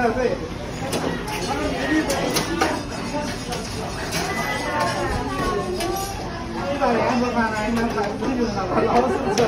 对。100年不翻来，那还不就是那个老是